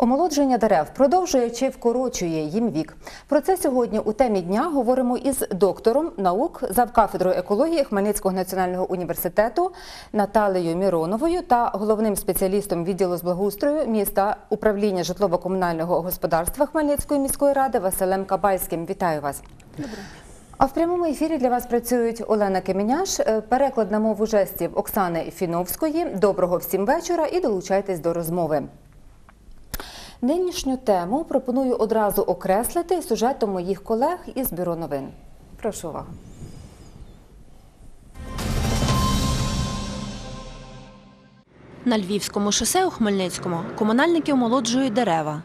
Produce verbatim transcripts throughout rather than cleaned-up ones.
Омолодження дерев продовжує чи вкорочує їм вік? Про це сьогодні у темі дня говоримо із доктором наук завкафедрою екології Хмельницького національного університету Наталією Міроновою та головним спеціалістом відділу з благоустрою міста управління житлово-комунального господарства Хмельницької міської ради Василем Кабальським. Вітаю вас. Добре. А в прямому ефірі для вас працюють Олена Кеміняш, переклад на мову жестів Оксани Фіновської. Доброго всім вечора і долучайтесь до розмови. Нинішню тему пропоную одразу окреслити сюжетом моїх колег із Бюро новин. Прошу увагу. На Львівському шосе у Хмельницькому комунальники омолоджують дерева.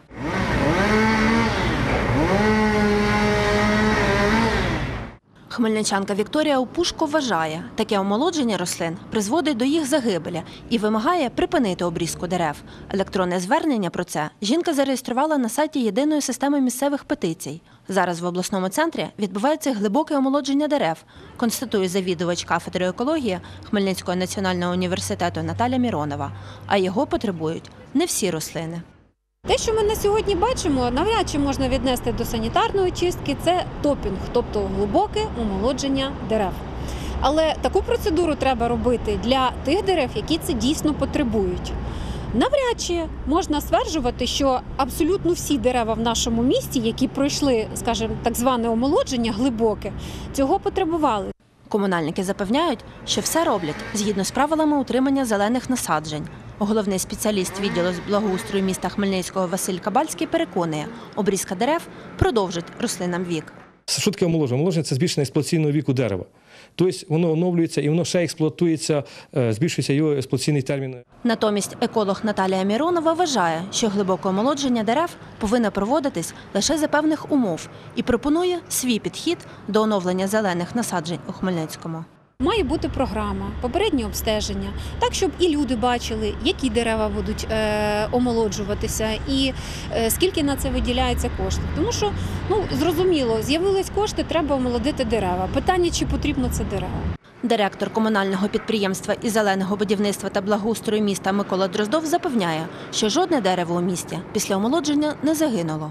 Хмельничанка Вікторія Опушко вважає, таке омолодження рослин призводить до їх загибелі і вимагає припинити обрізку дерев. Електронне звернення про це жінка зареєструвала на сайті єдиної системи місцевих петицій. Зараз в обласному центрі відбувається глибоке омолодження дерев, констатує завідувач кафедри екології Хмельницького національного університету Наталія Міронова. А його потребують не всі рослини. Те, що ми на сьогодні бачимо, навряд чи можна віднести до санітарної чистки, це топінг, тобто глибоке омолодження дерев. Але таку процедуру треба робити для тих дерев, які це дійсно потребують. Навряд чи можна стверджувати, що абсолютно всі дерева в нашому місті, які пройшли, скажімо, так зване омолодження глибоке, цього потребували. Комунальники запевняють, що все роблять згідно з правилами утримання зелених насаджень. Головний спеціаліст відділу з благоустрою міста Хмельницького Василь Кабальський переконує, обрізка дерев продовжить рослинам вік. Що таке омолодження? Омолодження – це збільшення експлуатаційного віку дерева. Тобто воно оновлюється і воно ще експлуатується, збільшується його експлуатаційний термін. Натомість еколог Наталія Міронова вважає, що глибоке омолодження дерев повинно проводитись лише за певних умов і пропонує свій підхід до оновлення зелених насаджень у Хмельницькому. Має бути програма, попереднє обстеження, так, щоб і люди бачили, які дерева будуть е, омолоджуватися і е, скільки на це виділяється коштів. Тому що, ну, зрозуміло, з'явились кошти, треба омолодити дерева. Питання, чи потрібно це дерева. Директор комунального підприємства із зеленого будівництва та благоустрою міста Микола Дроздов запевняє, що жодне дерево у місті після омолодження не загинуло.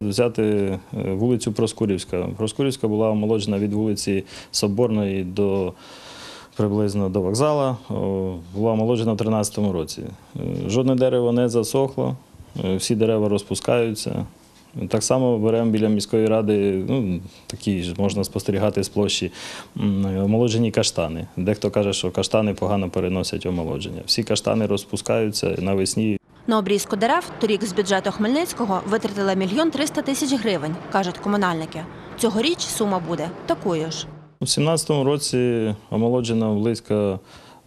Взяти вулицю Проскурівська. Проскурівська була омолоджена від вулиці Соборної до приблизно до вокзалу. Була омолоджена в тринадцятому році. Жодне дерево не засохло, всі дерева розпускаються. Так само беремо біля міської ради, ну, такі ж можна спостерігати з площі, омолоджені каштани. Дехто каже, що каштани погано переносять омолодження. Всі каштани розпускаються навесні. На обрізку дерев торік з бюджету Хмельницького витратили мільйон триста тисяч гривень, кажуть комунальники. Цьогоріч сума буде такою ж. У дві тисячі сімнадцятому році омолоджено близько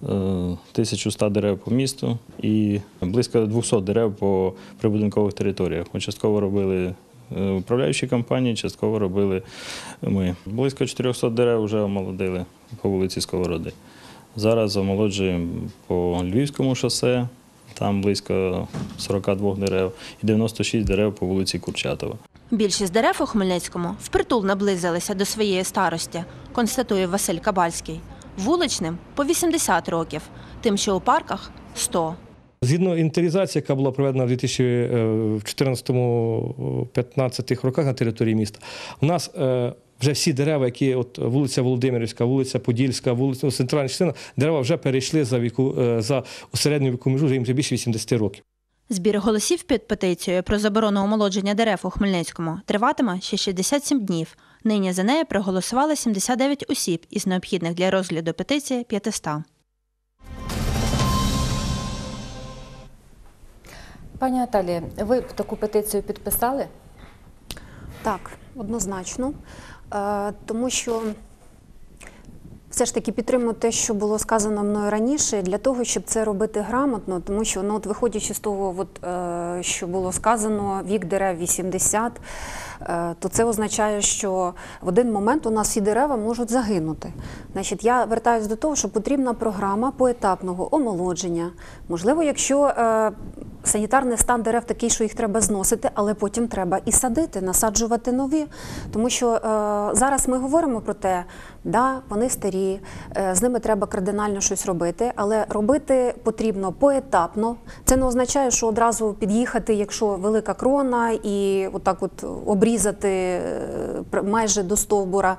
тисяча сто дерев по місту і близько двохсот дерев по прибудинкових територіях. Ми частково робили управляючі компанії, частково робили ми. Близько чотирьохсот дерев вже омолодили по вулиці Сковороди. Зараз омолоджуємо по Львівському шосе, там близько сорока двох дерев і дев'яносто шість дерев по вулиці Курчатова. Більшість дерев у Хмельницькому впритул наблизилися до своєї старості, констатує Василь Кабальський. Вуличним – по вісімдесят років, тим, що у парках – сто. Згідно інвентаризації, яка була проведена в дві тисячі чотирнадцятому - п'ятнадцятому роках на території міста, у нас вже всі дерева, які от вулиця Володимирівська, вулиця Подільська, вулиця центральна частина, дерева вже перейшли за віку за середню віку межу, їм вже більше вісімдесят років. Збір голосів під петицією про заборону омолодження дерев у Хмельницькому триватиме ще шістдесят сім днів. Нині за нею проголосували сімдесят дев'ять осіб із необхідних для розгляду петиції п'ятсот. Пані Наталія, ви таку петицію підписали? Так, однозначно. Тому що все ж таки підтримую те, що було сказано мною раніше, для того, щоб це робити грамотно, тому що, ну, от, виходячи з того, от, е, що було сказано, вік дерев вісімдесят, е, то це означає, що в один момент у нас всі дерева можуть загинути. Значить, я вертаюся до того, що потрібна програма поетапного омолодження. Можливо, якщо е, санітарний стан дерев такий, що їх треба зносити, але потім треба і садити, насаджувати нові. Тому що е, зараз ми говоримо про те, да, вони старі, гілки, е, з ними треба кардинально щось робити, але робити потрібно поетапно. Це не означає, що одразу під'їхати, якщо велика крона, і отак от обрізати е, майже до стовбура.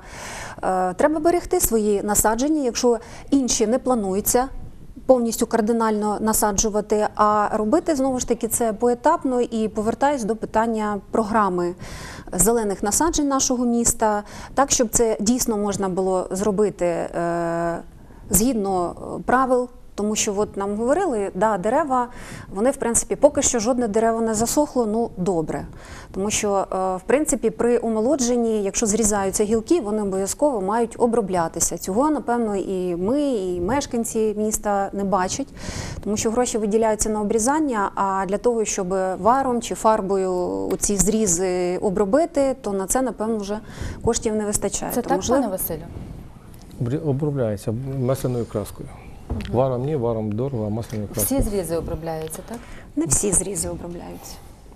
Е, Треба берегти свої насадження, якщо інші не плануються повністю кардинально насаджувати, а робити, знову ж таки, це поетапно. І повертаюсь до питання програми зелених насаджень нашого міста, так, щоб це дійсно можна було зробити е, згідно правил. Тому що от нам говорили, да, дерева, вони, в принципі, поки що жодне дерево не засохло, ну, добре. Тому що, е, в принципі, при омолодженні, якщо зрізаються гілки, вони обов'язково мають оброблятися. Цього, напевно, і ми, і мешканці міста не бачать, тому що гроші виділяються на обрізання, а для того, щоб варом чи фарбою ці зрізи обробити, то на це, напевно, вже коштів не вистачає. Це То, так, можливо, пане Василю? Обрі- Обробляється масляною краскою. Варом ні, варом дорого, а масляною краскою Всі зрізи обробляються, так? не всі зрізи обробляються.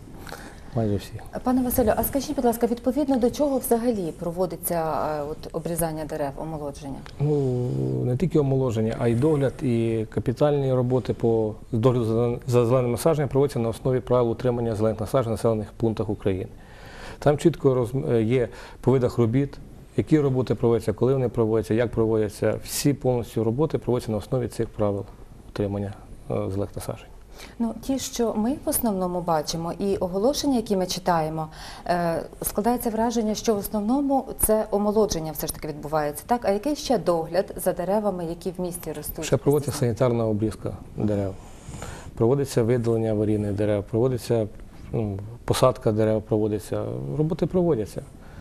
майже всі. Пане Василю, а скажіть, будь ласка, відповідно до чого взагалі проводиться е, от, обрізання дерев, омолодження? Ну, не тільки омоложення, а й догляд, і капітальні роботи по догляду за- за зеленим насадженням проводяться на основі правил утримання зелених насаджень в населених пунктах України. Там чітко роз- є по видах робіт, які роботи проводяться, коли вони проводяться, як проводяться. Всі повністю роботи проводяться на основі цих правил утримання е, зелених насаджень. Ну, ті, що ми в основному бачимо, і оголошення, які ми читаємо, е, складається враження, що в основному це омолодження все ж таки відбувається, так? А який ще догляд за деревами, які в місті ростуть? Ще проводиться санітарна обрізка дерев, проводиться видалення аварійних дерев, проводиться ну, посадка дерев, проводиться, роботи проводяться.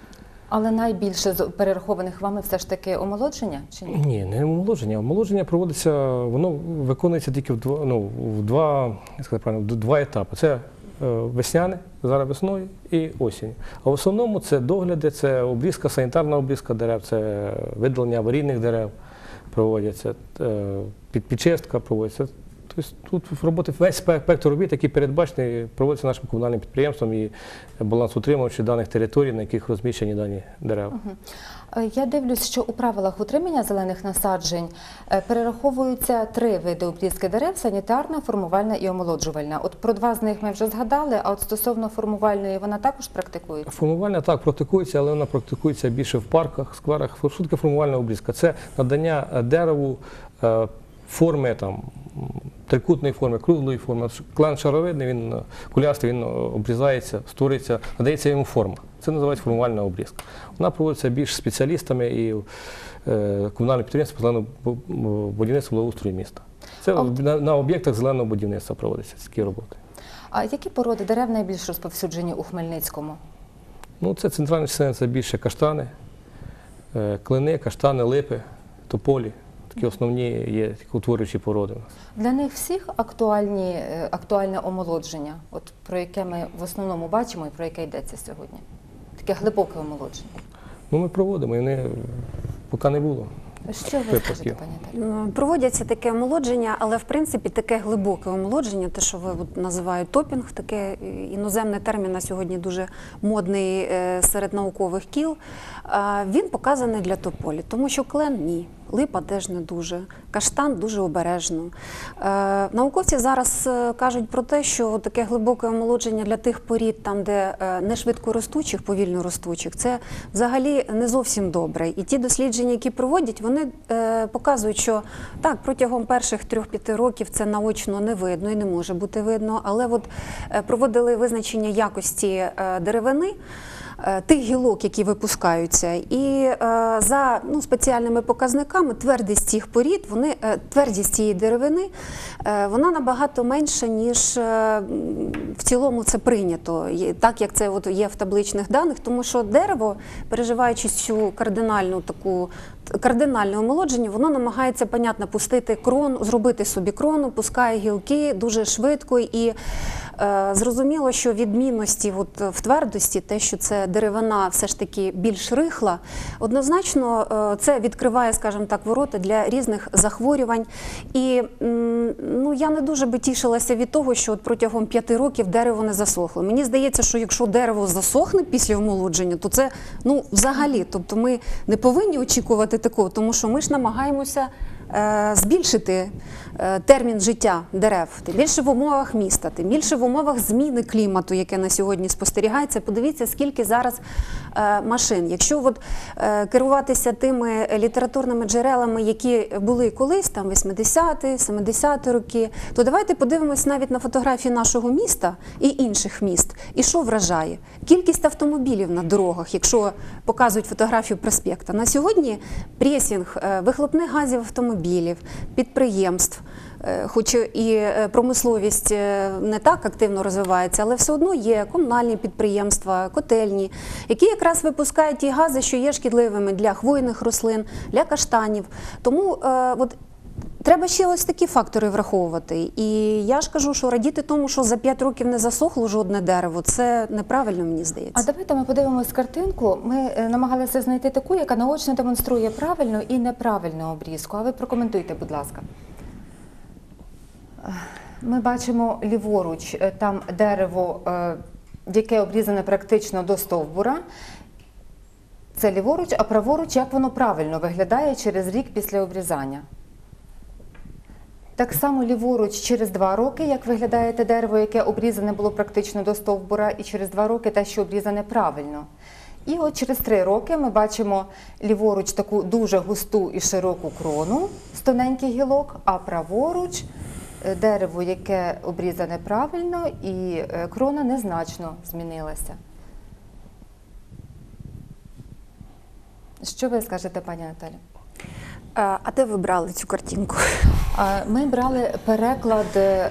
Але найбільше з перерахованих вами все ж таки омолодження, чи ні? Ні, не омолодження. Омолодження проводиться, воно виконується тільки в два, ну, в два, як сказати правильно, в два етапи. Це е, весняне, зараз весною, і осінь. А в основному це догляди, це обрізка, санітарна обрізка дерев, це видалення аварійних дерев проводяться, е, під- підчистка проводиться. Тобто тут роботи, весь спектр робіт, який передбачений, проводиться нашим комунальним підприємством і балансоутримувачі даних територій, на яких розміщені дані дерева. Е, Я дивлюсь, що у правилах утримання зелених насаджень е, перераховуються три види обрізки дерев – санітарна, формувальна і омолоджувальна. От про два з них ми вже згадали, а от стосовно формувальної вона також практикується? Формувальна так практикується, але вона практикується більше в парках, скверах. Що таке формувальна обрізка? Це надання е, дереву е, форми, там, м, трикутної форми, круглої форми. Клен шаровидний, він е, кулястий, він е, обрізається, створюється, надається йому форма. Це називається формувальна обрізка. Вона проводиться більш спеціалістами і е, комунальне підприємство зеленого бу- бу- будівництва благоустрою міста. Це А на, на об'єктах зеленого будівництва проводяться такі роботи. А які породи дерев найбільш розповсюджені у Хмельницькому? Ну, це центральна частина, це більше каштани, е, клини, каштани, липи, тополі. Такі основні є такі утворюючі породи у нас. Для них всіх актуальні, е, актуальне омолодження, от про яке ми в основному бачимо і про яке йдеться сьогодні? Таке глибоке омолодження. Ну, ми проводимо, і вони поки не було. Що ви Випадків. скажете, пані Наталі? Ну, проводяться таке омолодження, але в принципі таке глибоке омолодження, те, що ви от називають топінг, таке е, іноземний термін на сьогодні дуже модний е, серед наукових кіл, а, він показаний для тополі, тому що клен – ні. Липа теж не дуже, каштан дуже обережно. Е, науковці зараз е, кажуть про те, що таке глибоке омолодження для тих порід, там, де е, не швидко ростучих, повільно ростучих, це взагалі не зовсім добре. І ті дослідження, які проводять, вони е, показують, що так, протягом перших трьох-п'яти років це наочно не видно і не може бути видно, але от е, проводили визначення якості е, деревини, е, тих гілок, які випускаються, і е, за ну, спеціальними показниками твердість цих порід, вони, е, твердість цієї деревини, е, вона набагато менша, ніж е, м, в цілому це прийнято, є- так як це от є в табличних даних, тому що дерево, переживаючи цю кардинальну таку кардинальне омолодження, воно намагається, понятно, пустити крону, зробити собі крону, пускає гілки дуже швидко і е, зрозуміло, що відмінності от, в твердості, те, що це деревина все ж таки більш рихла, однозначно е, це відкриває, скажімо так, ворота для різних захворювань. І м, ну, я не дуже би тішилася від того, що от протягом п'яти років дерево не засохло. Мені здається, що якщо дерево засохне після омолодження, то це ну, взагалі, тобто ми не повинні очікувати такого, тому що ми ж намагаємося е, збільшити е, термін життя дерев, тим більше в умовах міста, тим більше в умовах зміни клімату, яке на сьогодні спостерігається. Подивіться, скільки зараз е, машин. Якщо от, е, керуватися тими літературними джерелами, які були колись, там вісімдесяті, сімдесяті роки, то давайте подивимось навіть на фотографії нашого міста і інших міст. І що вражає? Кількість автомобілів на дорогах, якщо показують фотографію проспекта. На сьогодні пресінг е, вихлопних газів автомобілів, підприємств, е, хоч і промисловість не так активно розвивається, але все одно є комунальні підприємства, котельні, які якраз випускають ті гази, що є шкідливими для хвойних рослин, для каштанів. Тому е, от, треба ще ось такі фактори враховувати. І я ж кажу, що радіти тому, що за п'ять років не засохло жодне дерево, це неправильно, мені здається. А давайте ми подивимось картинку. Ми е, намагалися знайти таку, яка наочно демонструє правильну і неправильну обрізку. А ви прокоментуйте, будь ласка. Ми бачимо ліворуч, е, там дерево, е, яке обрізане практично до стовбура. Це ліворуч, а праворуч, як воно правильно виглядає через рік після обрізання. Так само ліворуч через два роки, як виглядає те дерево, яке обрізане було практично до стовбура, і через два роки те, що обрізане правильно. І от через три роки ми бачимо ліворуч таку дуже густу і широку крону з тоненьких гілок, а праворуч дерево, яке обрізане правильно, і крона незначно змінилася. Що ви скажете, пані Наталі? А де ви брали цю картинку? Ми брали переклад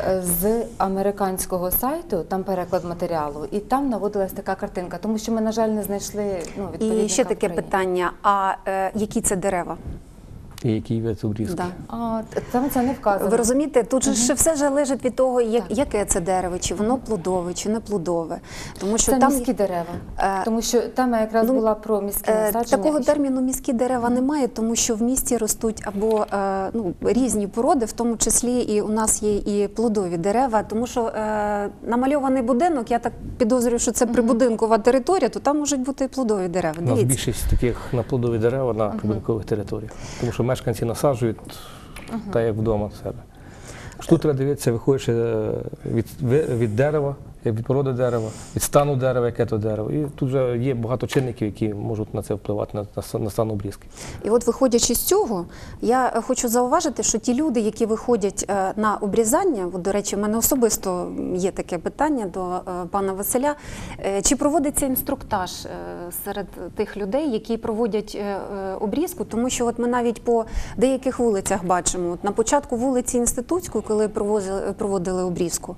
з американського сайту, там переклад матеріалу, і там наводилась така картинка, тому що ми, на жаль, не знайшли ну, відповідника. І ще таке в Україні. питання, а е, які це дерева? І який вид обрізки. Да. А, там це не вказано. Ви розумієте, тут же Угу. ще все залежить від того, як, Так. яке це дерево, чи воно плодове, чи не плодове. Тому що Це там міські дерева, Е, тому що тема якраз ну, була про міські Е, насадження. Такого і ще- терміну міські дерева немає, тому що в місті ростуть або е, ну, різні породи, в тому числі і у нас є і плодові дерева, тому що е, намальований будинок, я так підозрюю, що це прибудинкова територія, то там можуть бути і плодові дерева. У нас Дивіться. більшість таких на плодові дерева на прибудинкових територіях. Тому що мешканці насаджують так, як вдома в себе. Тут треба дивитися, виходячи від, від дерева, від породи дерева, від стану дерева, яке то дерево. І тут вже є багато чинників, які можуть на це впливати, на, на, на стан обрізки. І от виходячи з цього, я хочу зауважити, що ті люди, які виходять е, на обрізання, от, до речі, в мене особисто є таке питання до е, пана Василя, е, чи проводиться інструктаж е, серед тих людей, які проводять е, е, обрізку, тому що от ми навіть по деяких вулицях бачимо, от на початку вулиці Інститутської, коли проводили, проводили обрізку,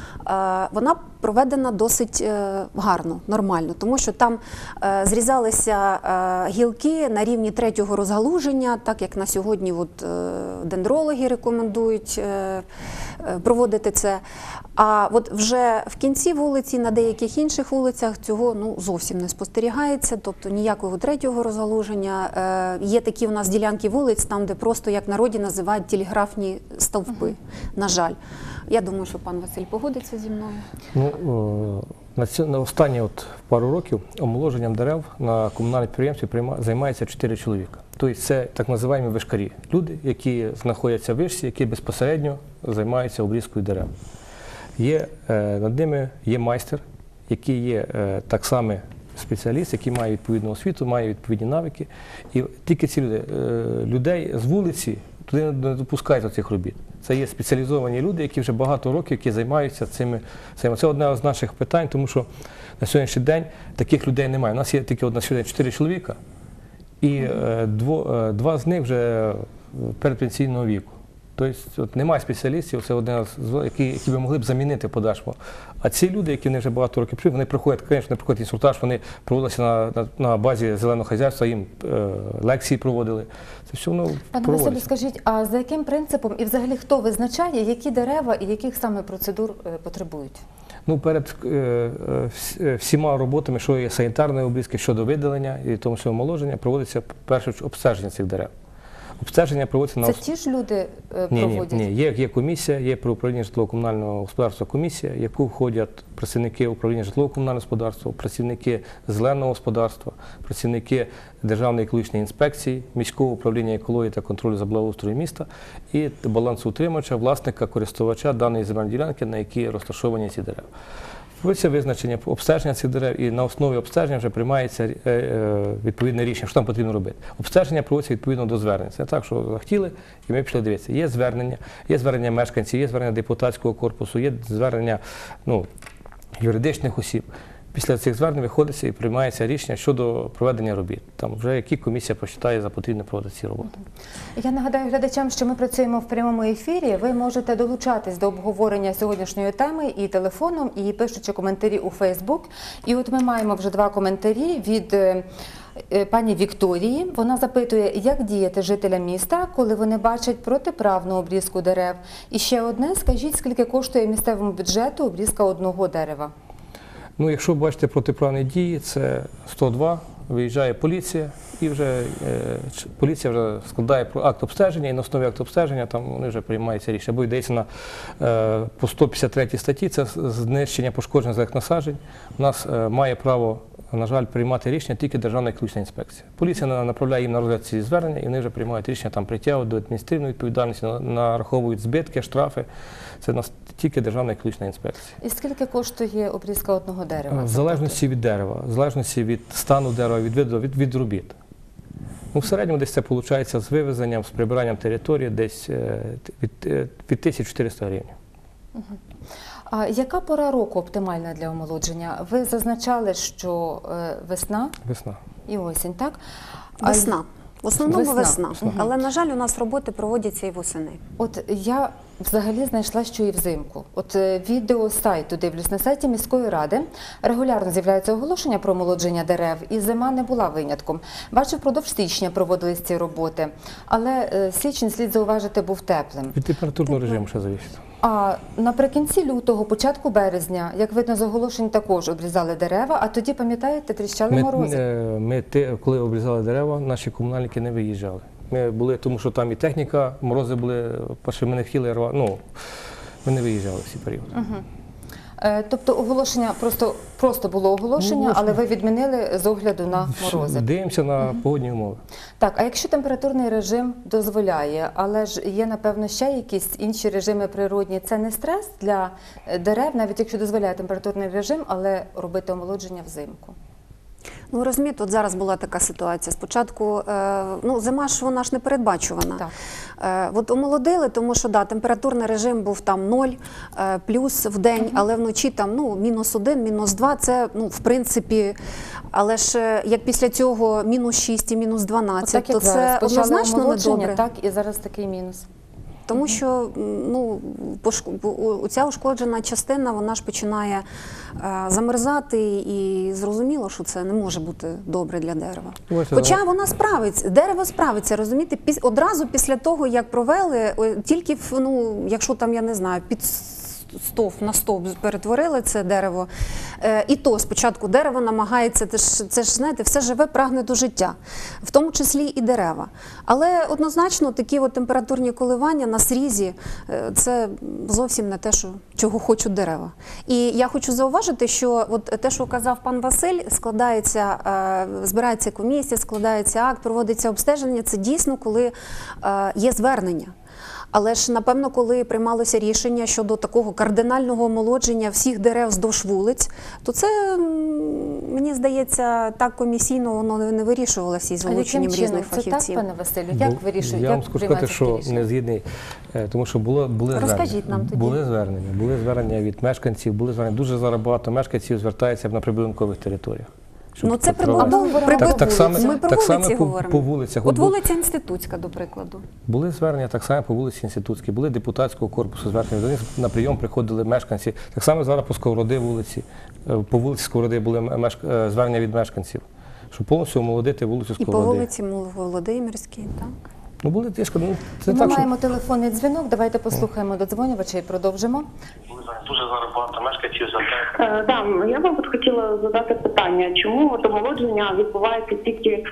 вона проведена досить гарно, нормально, тому що там зрізалися гілки на рівні третього розгалуження, так як на сьогодні от дендрологи рекомендують проводити це. А от вже в кінці вулиці, на деяких інших вулицях цього ну, зовсім не спостерігається, тобто ніякого третього розгалуження. Є такі у нас ділянки вулиць, там, де просто, як в народі називають, телеграфні стовпи, uh-huh. на жаль. Я думаю, що пан Василь погодиться зі мною. Ну, на, ці, на останні от пару років омоложенням дерев на комунальному підприємстві займається чотири чоловіка. Тобто це так називаємо вишкарі. Люди, які знаходяться в вишці, які безпосередньо займаються обрізкою дерев. Є, над ними є майстер, який є так само спеціаліст, який має відповідну освіту, має відповідні навики. І тільки ці люди, людей з вулиці туди не допускають до цих робіт. Це є спеціалізовані люди, які вже багато років які займаються цими. цими. Це одне з наших питань, тому що на сьогоднішній день таких людей немає. У нас є тільки на сьогодні чотири чоловіка, і дво, два з них вже передпенсійного віку. Тобто от, немає спеціалістів, це один з які, які би могли б замінити подальшому. А ці люди, які вже багато років прийшли, вони приходять, звісно, вони приходять інструктаж, вони проводилися на, на, на базі зеленого хазяйства, їм е, лекції проводили. Це все воно Пане Василю, скажіть, а за яким принципом і взагалі хто визначає, які дерева і яких саме процедур е, потребують? Ну, перед е, е, вс- всіма роботами, що є санітарної обрізки щодо видалення і тому що омоложення, проводиться перше обстеження цих дерев. Обстеження проводиться на Це ос- ті ж люди е, ні, ні, проводять? ні. Є, є комісія, є при управлінні житлово-комунального господарства комісія, в яку входять працівники управління житлово-комунального господарства, працівники зеленого господарства, працівники Державної екологічної інспекції, міського управління екології та контролю за благоустрою міста і балансоутримувача, власника, користувача даної земельної ділянки, на якій розташовані ці дерева. Це визначення обстеження цих дерев, і на основі обстеження вже приймається е, е, відповідне рішення, що там потрібно робити. Обстеження проводиться відповідно до звернень. Це не так, що захотіли, і ми пішли дивитися. Є звернення, є звернення мешканців, є звернення депутатського корпусу, є звернення ну, юридичних осіб. Після цих звернень виходиться і приймається рішення щодо проведення робіт. Там вже які комісія посчитає за потрібне проводити ці роботи. Я нагадаю глядачам, що ми працюємо в прямому ефірі. Ви можете долучатись до обговорення сьогоднішньої теми і телефоном, і пишучи коментарі у Фейсбук. І от ми маємо вже два коментарі від е, е, пані Вікторії. Вона запитує, як діяти жителям міста, коли вони бачать протиправну обрізку дерев. І ще одне, скажіть, скільки коштує місцевому бюджету обрізка одного дерева? Ну, якщо бачите протиправні дії, це сто два, виїжджає поліція, і вже е, ч- поліція вже складає про акт обстеження, і на основі акту обстеження там вони вже приймаються рішення. Або йдеться на е, по сто п'ятдесят третій статті, це знищення пошкоджених зелених насаджень. У нас е, має право, на жаль, приймати рішення тільки Державна екологічна інспекція. Поліція на- направляє їм на розгляд ці звернення, і вони вже приймають рішення, там притягують до адміністративної відповідальності, на- нараховують збитки, штрафи. Це у нас тільки Державна екологічна інспекція. І скільки коштує обрізка одного дерева? В залежності від дерева, в залежності від стану дерева, від виду, від, від робіт. Ну, в середньому десь це виходить з вивезенням, з прибиранням території десь е, від, е, від тисячі чотириста гривень. А яка пора року оптимальна для омолодження? Ви зазначали, що е, весна Весна. і осінь, так? А Весна. В основному Весна. весна. Але, на жаль, у нас роботи проводяться і восени. От я взагалі знайшла, що і взимку. От е, відео з сайту дивлюсь, на сайті міської ради регулярно з'являється оголошення про омолодження дерев, і зима не була винятком. Бачу, впродовж січня проводились ці роботи, але е, січень, слід зауважити, був теплим. Від температурного режиму ще залежить. А наприкінці лютого, початку березня, як видно з оголошень, також обрізали дерева, а тоді, пам'ятаєте, тріщали Ми, морози. е, ми те, коли обрізали дерева, наші комунальники не виїжджали. Ми були, тому що там і техніка, морози були, перше ми не хотіли рвати, ну, ми не виїжджали в ці періоди. Е, Тобто оголошення, просто, просто було оголошення, але ви відмінили з огляду на морози. Дивимося на погодні умови. Так, а якщо температурний режим дозволяє, але ж є, напевно, ще якісь інші режими природні, це не стрес для е, дерев, навіть якщо дозволяє температурний режим, але робити омолодження взимку? Ну, розумієте, от зараз була така ситуація. Спочатку, е, ну, зима ж вона ж не передбачувана. Так. Е, от омолодили, тому що, да, температурний режим був там ноль, е, плюс в день, але вночі там, ну, мінус один, мінус два, це, ну, в принципі, але ж е, як після цього мінус шість і мінус дванадцять, Отак, то як зараз. це Почало однозначно омолодження, недобре. так, і зараз такий мінус. Тому що ну, пошк- у- ця ушкоджена частина, вона ж починає е, замерзати, і зрозуміло, що це не може бути добре для дерева. Бачите, Хоча вона справиться, дерево справиться, розумієте, піс- одразу після того, як провели, о, тільки, в, ну, якщо там, я не знаю, під стовп на стовп перетворили це дерево, е, і то спочатку дерево намагається, це ж, це ж, знаєте, все живе прагне до життя, в тому числі і дерева. Але однозначно такі от температурні коливання на срізі е, це зовсім не те, що, чого хочуть дерева. І я хочу зауважити, що от те, що казав пан Василь, складається, е, збирається комісія, складається акт, проводиться обстеження, це дійсно, коли е, є звернення. Але ж, напевно, коли приймалося рішення щодо такого кардинального омолодження всіх дерев вздовж вулиць, то це, м, мені здається, так комісійно воно не вирішувалося із А яким залученням чином? різних Це так, фахівців. пане Василю? Як Бу- вирішують? Я вам як скажу сказати, приймаються що такі рішення? не згідний, е, тому що було, були Розкажіть звернення. нам тоді. Були звернення, були звернення від мешканців, були звернення. Дуже зараз багато мешканців звертаються на прибудинкових територіях. щоб Ну, це контролювати. прибудова, Так- прибудова. так само- Ми про так само вулиці по- говоримо. по вулицях. От От бу- вулиця Інститутська, до прикладу. Були звернення так само по вулиці Інститутській, були депутатського корпусу звернення. До них на прийом приходили мешканці. Так само зараз по Сковороди вулиці. Е, По вулиці Сковороди були мешк- е, звернення від мешканців, щоб повністю омолодити вулицю І по Сковороди. вулиці Володимирській, так. Ну, були тяжко, ну, це Ми так, що... маємо телефонний дзвінок, давайте послухаємо додзвонювача і продовжимо. Дуже зараз багато мешканців за те. Да, я вам от хотіла задати питання, чому от омолодження відбувається тільки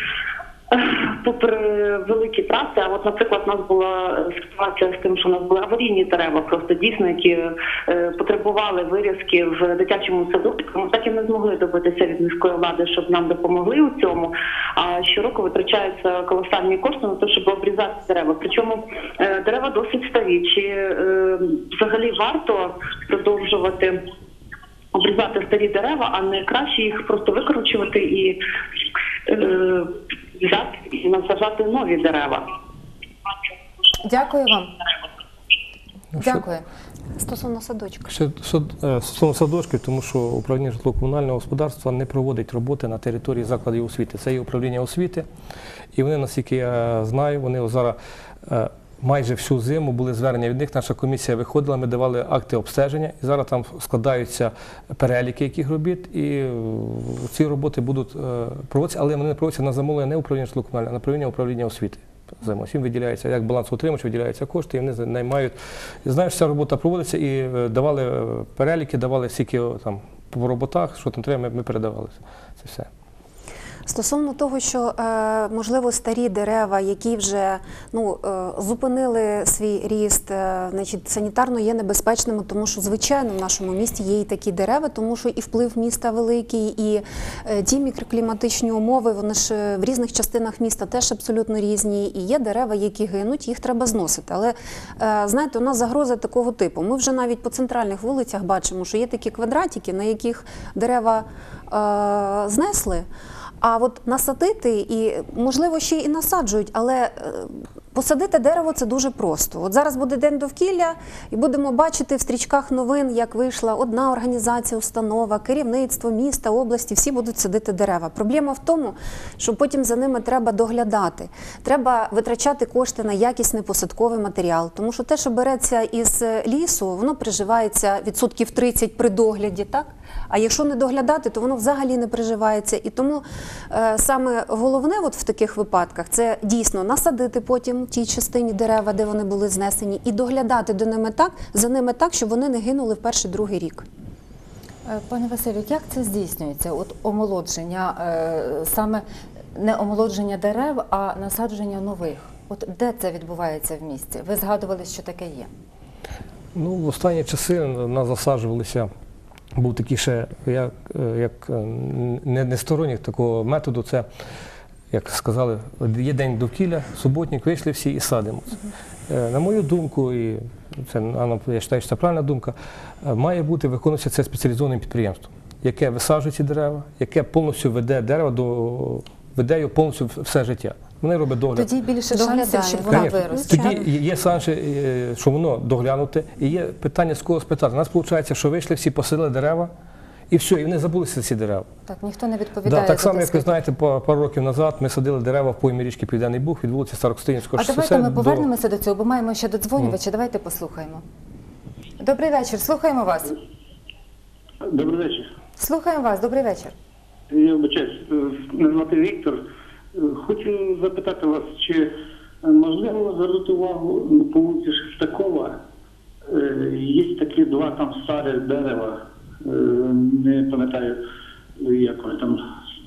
попри великі траси, а от, наприклад, у нас була ситуація з тим, що у нас були аварійні дерева, просто дійсно, які е, потребували вирізки в дитячому садочку. Ми так і не змогли добитися від міської влади, щоб нам допомогли у цьому. А щороку витрачаються колосальні кошти на те, щоб обрізати дерева. Причому е, дерева досить старі. Чи е, взагалі варто продовжувати обрізати старі дерева, а не краще їх просто викорчувати і е, взяти і насаджати нові дерева? Дякую вам. Ну, що- Дякую. Стосовно садочка. Ще сад- е, стосовно садочків, тому що управління житлово-комунального господарства не проводить роботи на території закладів освіти. Це є управління освіти, і вони, наскільки я знаю, вони зараз е, майже всю зиму були звернення від них. Наша комісія виходила, ми давали акти обстеження, і зараз там складаються переліки яких робіт, і е, ці роботи будуть е, проводитися, але вони не проводяться на замовлення не управління житлово-комунального, а на управління управління освіти. Займаються. Їм виділяється, як балансоутримувач, виділяються кошти, і вони наймають. І знаєш, ця робота проводиться, і е, давали е, переліки, давали скільки о, там по роботах, що там треба, ми, ми передавали. Це все. Стосовно того, що, е, можливо, старі дерева, які вже ну, е, зупинили свій ріст, е, значить, санітарно є небезпечними, тому що, звичайно, в нашому місті є і такі дерева, тому що і вплив міста великий, і е, ті мікрокліматичні умови, вони ж е, в різних частинах міста теж абсолютно різні, і є дерева, які гинуть, їх треба зносити. Але, е, знаєте, у нас загроза такого типу. Ми вже навіть по центральних вулицях бачимо, що є такі квадратики, на яких дерева е, знесли, а от насадити, і, можливо, ще і насаджують, але е, посадити дерево – це дуже просто. От зараз буде День довкілля, і будемо бачити в стрічках новин, як вийшла одна організація, установа, керівництво міста, області, всі будуть садити дерева. Проблема в тому, що потім за ними треба доглядати. Треба витрачати кошти на якісний посадковий матеріал, тому що те, що береться із лісу, воно приживається відсотків тридцять при догляді, так? А якщо не доглядати, то воно взагалі не приживається. І тому е, саме головне от в таких випадках – це дійсно насадити потім в тій частині дерева, де вони були знесені, і доглядати до ними так, за ними так, щоб вони не гинули в перший-другий рік. Е, Пане Василю, як це здійснюється? От омолодження, е, саме не омолодження дерев, а насадження нових. От де це відбувається в місті? Ви згадували, що таке є. Ну, в останні часи нас засаджувалися. Був такий ще, як, як не, не сторонник такого методу, це, як сказали, є день довкілля, суботник, вийшли всі і садимо. Uh-huh. На мою думку, і це, я вважаю, що це правильна думка, має бути виконуватися це спеціалізованим підприємством, яке висаджує ці дерева, яке повністю веде дерево, до, веде його повністю все життя. Вони роблять догляд. Тоді більше Доглядає. шансів, щоб вона Конечно. виросла. Тоді є шанси, що воно доглянуте, і є питання, з кого спитати. У нас виходить, що вийшли всі, посадили дерева, і все, і вони забулися ці дерева. Так, ніхто не відповідає. Да, так за само, те, як ви скільки. знаєте, пару років назад ми садили дерева в поймі річки Південний Буг від вулиці Старокостинівського А шосе. давайте ми до- повернемося до цього, бо маємо ще додзвонювача. Давайте послухаємо. Добрий вечір, слухаємо вас. Добрий вечір. Слухаємо вас, добрий вечір. Я вибачаюсь, мене звати Віктор. Хочу запитати вас, чи можливо звернути увагу по вулиці Шестакова? Є такі два там старі дерева, не пам'ятаю, як вони там,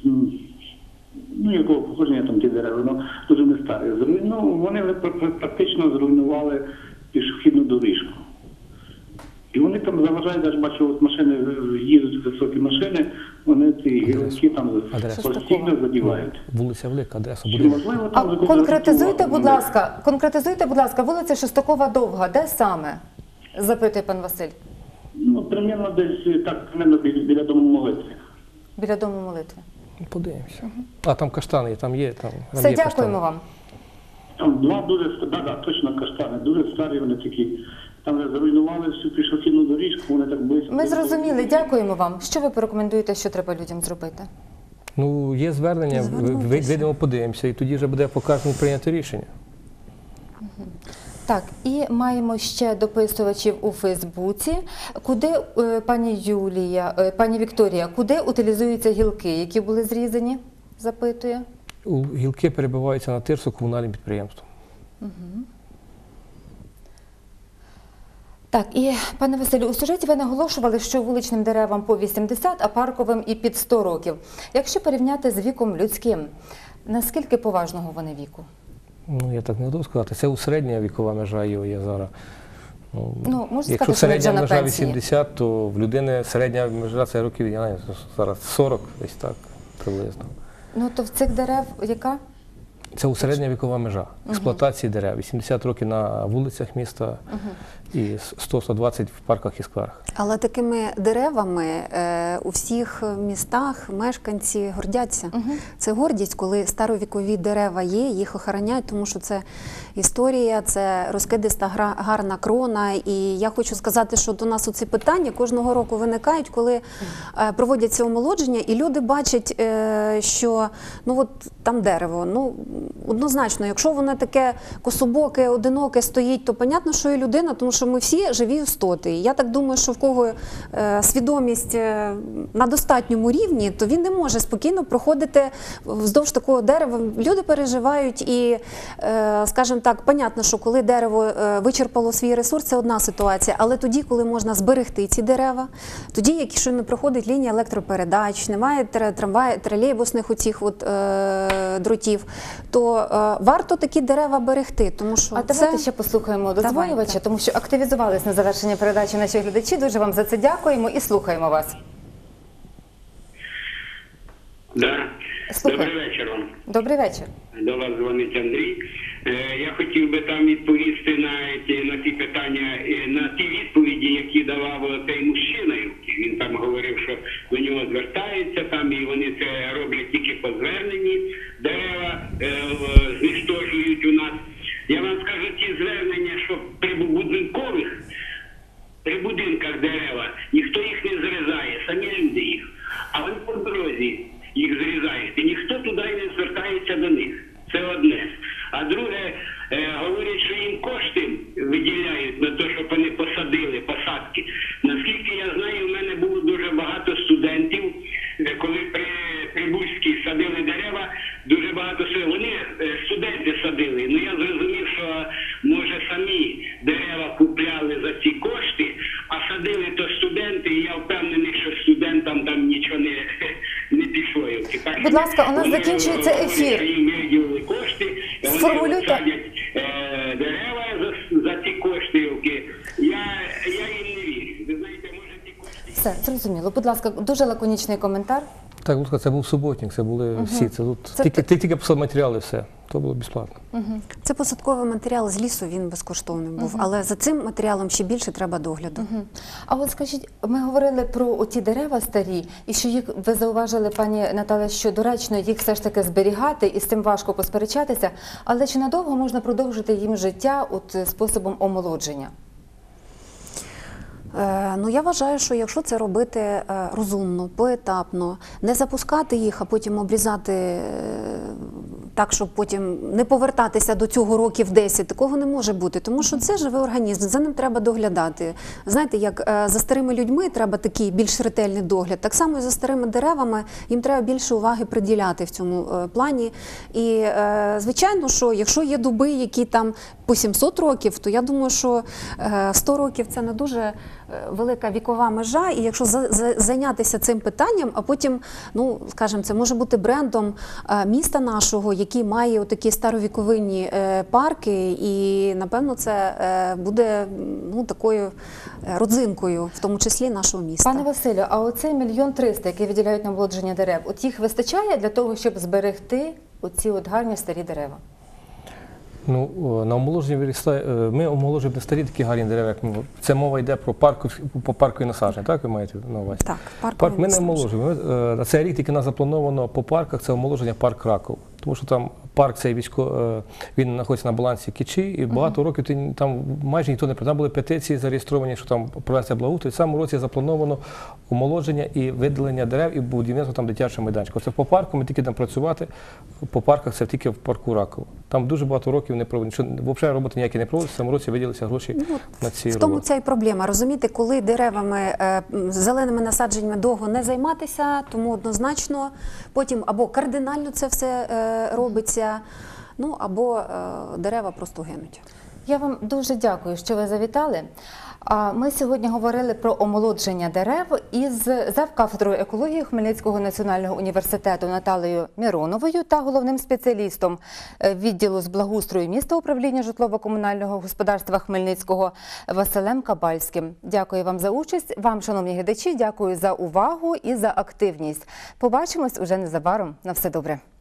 ну якого походження там ті дерева, ну дуже не старі. Ну, вони практично зруйнували пішохідну доріжку. І вони там заважають, я ж бачу, от машини їздять, високі машини, вони ці гілки там Адреса. постійно задівають. Вулиця Велика, адреса Чи буде. можливо А там якось конкретизуйте, звернути будь увагу? ласка, конкретизуйте, будь ласка, вулиця Шестакова Довга, де саме? Запитує пан Василь. Ну, примерно десь так, примерно біля, біля дому молитви. Біля дому молитви. Ну, подивимося. А там каштани є, там є. Там, там Все, є дякуємо каштани. вам. Там два дуже, да, да, точно каштани, дуже старі вони такі. Там вже зруйнували всю пішохідну доріжку, вони так близько. Ми зрозуміли, дякуємо вам. Що ви порекомендуєте, що треба людям зробити? Ну, є звернення, Звернутися. ви- вийдемо, подивимося, і тоді вже буде по кожному прийняти рішення. Так, і маємо ще дописувачів у Фейсбуці. Куди, е, пані Юлія, е, пані Вікторія, куди утилізуються гілки, які були зрізані? Запитує. У- Гілки перебуваються на тирсу комунальним підприємством. Так, і, пане Василю, у сюжеті ви наголошували, що вуличним деревам по вісімдесят, а парковим і під сто років. Якщо порівняти з віком людським, наскільки поважного вони віку? Ну, я так не буду сказати. Це у середня вікова межа його є зараз. Ну, Ну, можна якщо сказати, що ви вже середня на межа пенсії. вісімдесят, то в людини середня межа це років, я не знаю, зараз сорок, десь так, приблизно. Ну, то в цих дерев яка? Це у середня вікова межа експлуатації дерев. вісімдесят років на вулицях міста і сто - сто двадцять в парках і скверах. Але такими деревами е, у всіх містах мешканці гордяться. Це гордість, коли старовікові дерева є, їх охороняють, тому що це історія, це розкидиста гра, гарна крона. І я хочу сказати, що до нас оці питання кожного року виникають, коли е, проводяться омолодження, і люди бачать, е, що ну от там дерево. Ну, однозначно, якщо воно таке кособоке, одиноке стоїть, то понятно, що і людина, тому що ми всі живі істоти. І я так думаю, що в кого е, свідомість е, на достатньому рівні, то він не може спокійно проходити вздовж такого дерева. Люди переживають і, е, скажімо так, понятно, що коли дерево е, вичерпало свій ресурс, це одна ситуація, але тоді, коли можна зберегти ці дерева, тоді, якщо не проходить лінія електропередач, немає трамвай, тролейбусних оцих от, е, дротів, то е, варто такі дерева берегти, тому що А це... давайте ще послухаємо дозволювача, Давайте. тому що активізувались на завершення передачі наші глядачі. Дуже вам за це дякуємо і слухаємо вас. Да. Слухаю. Добрий вечір вам. Добрий вечір. До вас дзвонить Андрій. Е, я хотів би там відповісти на ті, на ті питання, е, на ті відповіді, які давав цей мужчина. Він там говорив, що до нього звертаються там, і вони це роблять тільки по зверненні. Дерева е, знищують у нас. Я вам скажу, ті звернення, що при будинкових, при будинках дерева, ніхто їх не зрізає, самі люди їх. А вони по дорозі їх зрізають, і ніхто туди не звертається до них. Це одне. А друге, е, говорять, що їм кошти виділяють на те, щоб вони посадили посадки. Наскільки я знаю, в мене було дуже багато студентів, е, коли при Прибузькій садили дерева, дуже багато вони е, студенти садили. Ну я зрозумів, що може самі дерева купляли за ці кошти, а садили то студенти, і я впевнений, що студентам там нічого не, не пішло. Так, Будь ласка, у нас вони закінчується говорять, ефір. що їм виділили кошти, і вони Сформулюйте. садять е, дерева за, за ці кошти. Я, я їм не вірю. Ви знаєте, може ці кошти... Все, зрозуміло. Будь ласка, дуже лаконічний коментар. Так, будь ласка, це був суботник, це були всі. Це тут Це тільки, ти- тільки писав матеріали, все. То було безплатно. Це посадковий матеріал з лісу, він безкоштовний був. Але за цим матеріалом ще більше треба догляду. А от скажіть, ми говорили про оті дерева старі, і що їх, ви зауважили, пані Наталя, що доречно їх все ж таки зберігати, і з цим важко посперечатися, але чи надовго можна продовжити їм життя от способом омолодження? Е, Ну, я вважаю, що якщо це робити е, розумно, поетапно, не запускати їх, а потім обрізати е, так, щоб потім не повертатися до цього років десять, такого не може бути, тому що це живий організм, за ним треба доглядати. Знаєте, як е, за старими людьми треба такий більш ретельний догляд, так само і за старими деревами їм треба більше уваги приділяти в цьому е, плані. І, е, звичайно, що якщо є дуби, які там по сімсот років, то я думаю, що е, сто років – це не дуже е, велика вікова межа, і якщо за, за, зайнятися цим питанням, а потім, ну, скажімо, це може бути брендом е, міста нашого, який має отакі старовіковинні е, парки, і, напевно, це е, буде, ну, такою е, родзинкою, в тому числі нашого міста. Пане Василю, а оцей мільйон триста, який виділяють на омолодження дерев, от їх вистачає для того, щоб зберегти оці от гарні старі дерева? Ну, о, на омоложенні виростає, е, ми омоложуємо не старі такі гарні дерева, як ми. Це мова йде про парку, по паркові насадження, так ви маєте на увазі? Так, паркові Парк ми не насадження. омоложуємо. Ми, е, на цей рік тільки нас заплановано по парках, це омоложення парк Раков. Тому що там парк цей військо, е, він знаходиться на балансі Кічі, і багато uh-huh. років ти, там майже ніхто не прийде. Там були петиції зареєстровані, що там провести благоустрій. В цьому році заплановано омолодження і видалення дерев і будівництво там дитячого майданчика. Це по парку ми тільки там працювати, по парках це тільки в парку Раков. Там дуже багато років не проводять. Взагалі роботи ніякі не проводять, в цьому році виділилися гроші Ну, на ці в тому роботи. ця і проблема. Розумієте, коли деревами, е, зеленими насадженнями довго не займатися, тому однозначно потім або кардинально це все е, робиться, ну або е, дерева просто гинуть. Я вам дуже дякую, що ви завітали. А Ми сьогодні говорили про омолодження дерев із завкафедрою екології Хмельницького національного університету Наталією Міроновою та головним спеціалістом відділу з благоустрою міста управління житлово-комунального господарства Хмельницького Василем Кабальським. Дякую вам за участь. Вам, шановні глядачі, дякую за увагу і за активність. Побачимось уже незабаром. На все добре.